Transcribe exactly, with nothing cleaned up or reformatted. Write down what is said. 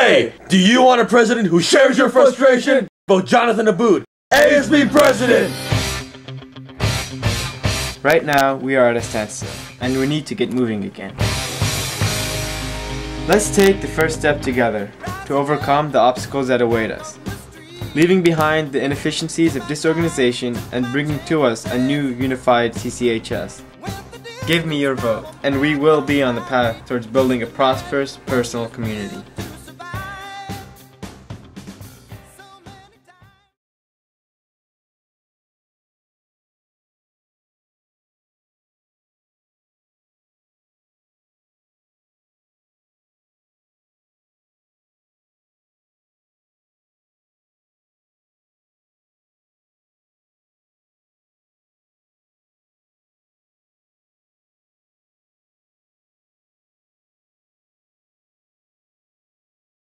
Hey, do you want a president who shares your frustration? Vote Jonathan Abboud, A S B president! Right now, we are at a standstill, and we need to get moving again. Let's take the first step together to overcome the obstacles that await us, leaving behind the inefficiencies of disorganization and bringing to us a new unified C C H S. Give me your vote, and we will be on the path towards building a prosperous personal community.